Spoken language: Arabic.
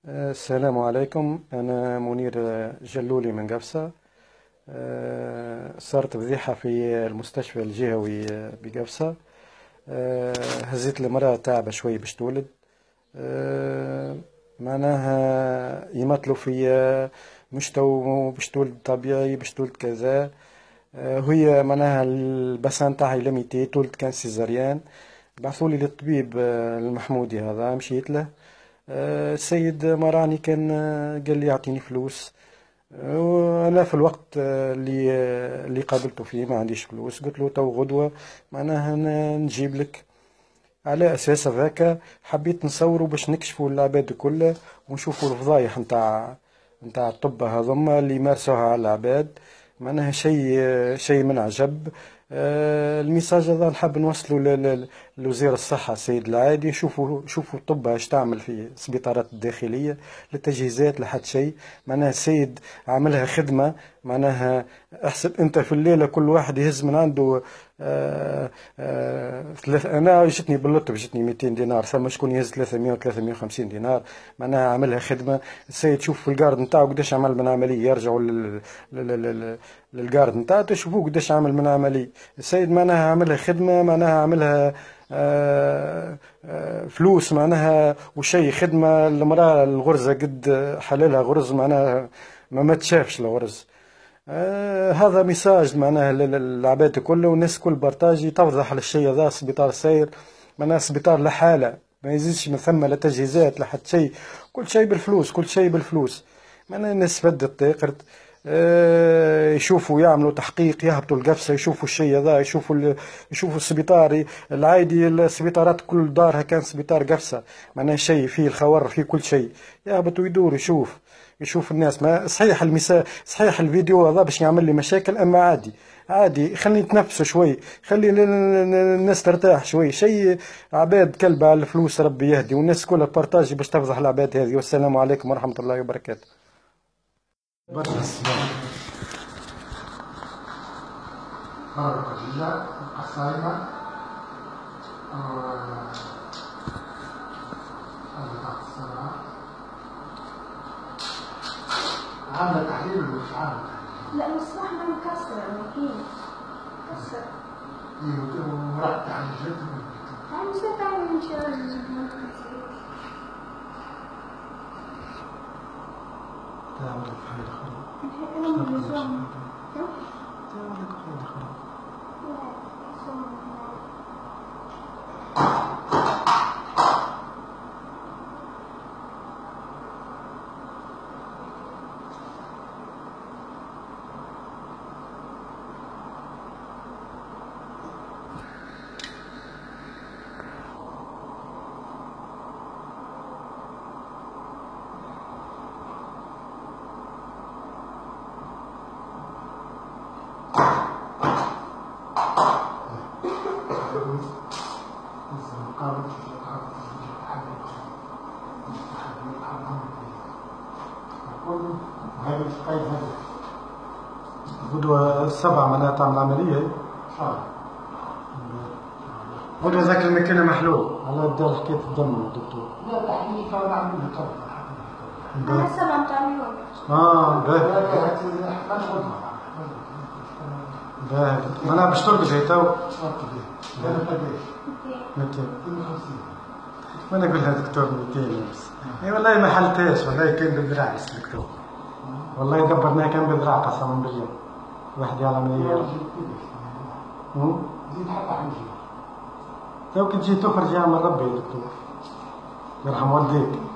السلام عليكم. أنا منير جلولي من قفصة. صارت فضيحة في المستشفى الجهوي بقفصة. هزيت المرأة تعبة شوي باش تولد. معناها يمثلوا فيا مش تو باش تولد طبيعي، باش تولد كذا. هي معناها البسان تاعها لميتي تولد كان سيزاريان. بعثولي للطبيب المحمودي هذا، مشيت له. السيد مراني كان قال لي يعطيني فلوس. وانا في الوقت اللي قابلته فيه ما عنديش فلوس. قلت له تو غدوة معناها نجيب لك. على اساس هذاك حبيت نصوروا باش نكشفوا العباد كله ونشوفوا الفضايح نتاع الطب هذوما اللي يمارسوها على العباد. معناها شيء من عجب. الميساج هذا نحب نوصله لوزير الصحة السيد العادي. شوفوا الطب اش تعمل في السبيطارات الداخلية، للتجهيزات لحد شيء. معناها السيد عملها خدمة. معناها احسب انت في الليلة كل واحد يهز من عنده انا جتني باللطف، جتني 200 دينار، ثم شكون يهز 300 و 350 دينار. معناها عملها خدمة. السيد شوف في الجارد نتاعو قداش عمل من عملية. يرجعوا للجارد نتاعو تشوفوه قداش عمل من عملية. السيد معناها عملها خدمة، معناها عملها فلوس معناها وشي خدمة. المرأة الغرزة قد حلالها غرز، معناها ما تشافش الغرز. هذا ميساج معناها للعباد كله والناس كل بارتاجي توضح للشيء هذا. سبيطار ساير معناها سبيطار لحالة، ما يزيدش من ثم لا تجهيزات لا حتى شيء. كل شيء بالفلوس، كل شيء بالفلوس. معناها الناس فدت تاقرت. يشوفوا يعملوا تحقيق، يهبطوا القفصة يشوفوا الشيء هذا، يشوفوا السبيطار العادي. السبيطارات كل دارها كان سبيطار قفصة. معناها شيء فيه الخور فيه كل شيء. يهبط ويدور يشوف الناس. ما صحيح صحيح الفيديو هذا باش يعمل لي مشاكل، اما عادي خلي نتنفسوا شوي، خلي الناس ترتاح شوي. شيء عباد كلبة على الفلوس ربي يهدي، والناس كلها بارتاجي باش تفضح العباد هذه. والسلام عليكم ورحمة الله وبركاته. عاملة تحليل ولا مش عاملة تحليل؟ لا مصباح ما مكسر الماكينة مكسر. ورحت على الجد أنا مش هتعمل إن شاء الله. تعمل بحال خير. أنا مش فاهمة. تعمل بحال خير. غدوة 7 معناها تعمل عملية. غدوة ذاك الماكينة محلول على الدار حكاية الدم الدكتور. لا تحليل كان عاملها قبل. أنا 7 تعملون. باهي. باهي معناها باش ترقد هي تو. 200. وانا نقول لها دكتور 200 بس. اي والله ما حلتهاش، والله كان بالذراع بس دكتور. والله دبرناها كان بالذراع قسما بالله. واحد يعلم ايه. زيد حتى عندي. تو كي تجي تخرج يعمل ربي يا دكتور. يرحم والديك.